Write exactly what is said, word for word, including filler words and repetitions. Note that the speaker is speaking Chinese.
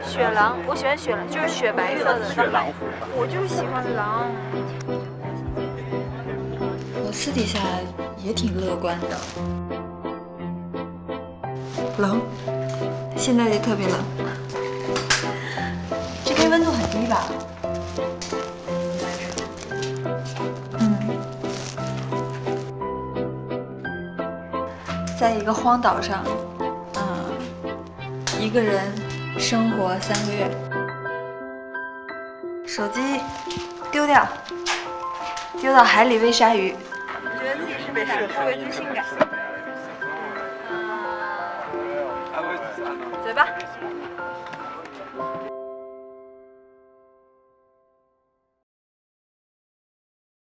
雪狼，我喜欢雪狼，就是雪白色的。 雪狼服。 我就是喜欢狼。 我私底下也挺乐观的。冷，现在也特别冷。这边温度很低吧？嗯。在一个荒岛上，嗯，一个人生活三个月，手机丢掉，丢到海里喂鲨鱼。 我觉得自己是被打破了自信感。